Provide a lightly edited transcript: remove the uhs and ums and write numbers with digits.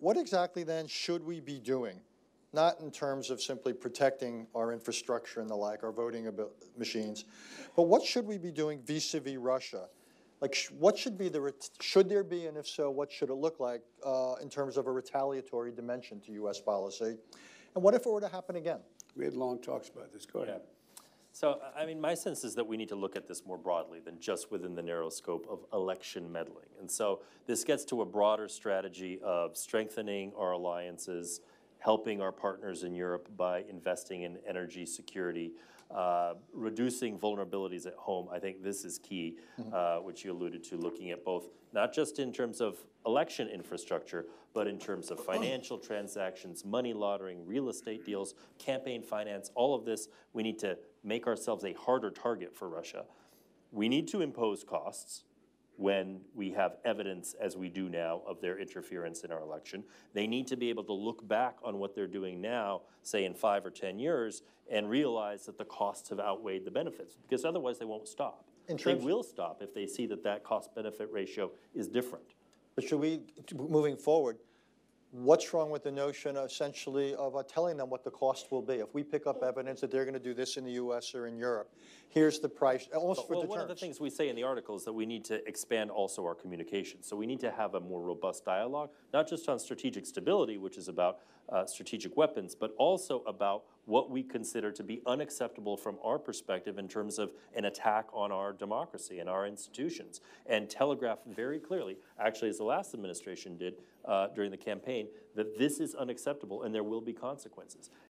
what exactly then should we be doing? Not in terms of simply protecting our infrastructure and the like, our voting machines, but what should we be doing vis-a-vis Russia? Like, what should be should there be, and if so, what should it look like in terms of a retaliatory dimension to U.S. policy? And what if it were to happen again? We had long talks about this. Go ahead. So, I mean, my sense is that we need to look at this more broadly than just within the narrow scope of election meddling. And so this gets to a broader strategy of strengthening our alliances, helping our partners in Europe by investing in energy security, reducing vulnerabilities at home. I think this is key, which you alluded to, looking at both, not just in terms of election infrastructure, but in terms of financial transactions, money laundering, real estate deals, campaign finance, all of this. We need to make ourselves a harder target for Russia. We need to impose costs when we have evidence, as we do now, of their interference in our election. They need to be able to look back on what they're doing now, say in 5 or 10 years, and realize that the costs have outweighed the benefits, because otherwise they won't stop. They will stop if they see that that cost-benefit ratio is different. But should we, moving forward, what's wrong with the notion, essentially, of telling them what the cost will be? If we pick up evidence that they're going to do this in the U.S. or in Europe, here's the price, almost for deterrence. One of the things we say in the article is that we need to expand also our communication. So we need to have a more robust dialogue, not just on strategic stability, which is about strategic weapons, but also about what we consider to be unacceptable from our perspective in terms of an attack on our democracy and our institutions, and telegraph very clearly, actually as the last administration did during the campaign, that this is unacceptable and there will be consequences.